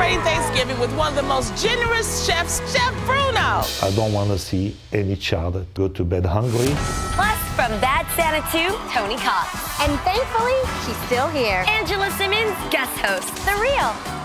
celebrating Thanksgiving with one of the most generous chefs, Chef Bruno. I don't want to see any child go to bed hungry. Plus, from Bad Santa 2, Tony Cox. And thankfully, she's still here. Angela Simmons, guest host. The real